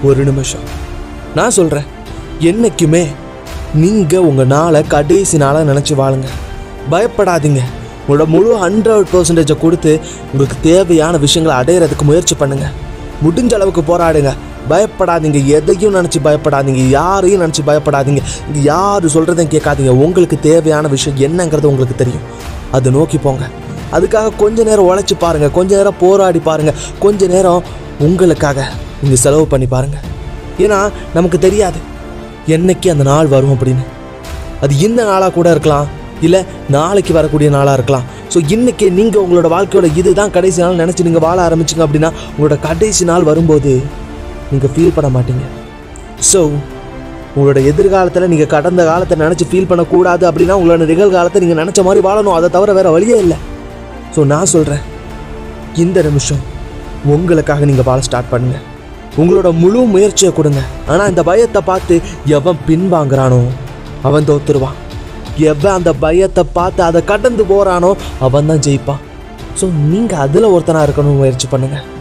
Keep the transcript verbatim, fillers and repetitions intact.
ஒரு நிமிஷம் நான் சொல்கிறேன், என்றைக்குமே நீங்கள் உங்கள் நாளை கடைசி நாளாக நினச்சி வாழுங்க. பயப்படாதீங்க. உங்களோட முழு ஹண்ட்ரட் பர்சன்டேஜை கொடுத்து உங்களுக்கு தேவையான விஷயங்களை அடையிறதுக்கு முயற்சி பண்ணுங்கள். முடிஞ்ச அளவுக்கு போராடுங்க. பயப்படாதீங்க. எதையும் நினச்சி பயப்படாதீங்க. யாரையும் நினச்சி பயப்படாதீங்க. இங்கே யார் சொல்கிறதையும் கேட்காதீங்க. உங்களுக்கு தேவையான விஷயம் என்னங்கிறது உங்களுக்கு தெரியும். அதை நோக்கி போங்க. அதுக்காக கொஞ்ச நேரம் உழைச்சி பாருங்கள். கொஞ்ச நேரம் போராடி பாருங்கள். கொஞ்ச நேரம் உங்களுக்காக நீங்கள் செலவு பண்ணி பாருங்கள். ஏன்னா நமக்கு தெரியாது என்னைக்கு அந்த நாள் வரும் அப்படின்னு. அது இந்த நாளாக கூட இருக்கலாம், இல்லை நாளைக்கு வரக்கூடிய நாளாக இருக்கலாம். ஸோ இன்றைக்கி நீங்கள் உங்களோட வாழ்க்கையோட இதுதான் கடைசி நாள் நினச்சி நீங்கள் வாழ ஆரம்பிச்சிங்க அப்படின்னா உங்களோட கடைசி நாள் வரும்போது நீங்கள் ஃபீல் பண்ண மாட்டீங்க. ஸோ உங்களோட எதிர்காலத்தில் நீங்கள் கடந்த காலத்தை நினச்சி ஃபீல் பண்ணக்கூடாது அப்படின்னா உங்களோட நிகழ்காலத்தை நீங்கள் நினச்ச மாதிரி வாழணும். அதை தவிர வேறு வழியே இல்லை. ஸோ நான் சொல்கிறேன், இந்த நிமிஷம் உங்களுக்காக நீங்கள் வாழ ஸ்டார்ட் பண்ணுங்கள். உங்களோட முழு முயற்சியை கொடுங்க. ஆனால் இந்த பயத்தை பார்த்து எவன் பின்வாங்குறானோ அவன் தோத்துருவான். எவன் அந்த பயத்தை பார்த்து அதை கடந்து போகிறானோ அவன் தான் ஜெயிப்பான். ஸோ நீங்கள் அதில் ஒருத்தனாக இருக்கணும்னு முயற்சி பண்ணுங்கள்.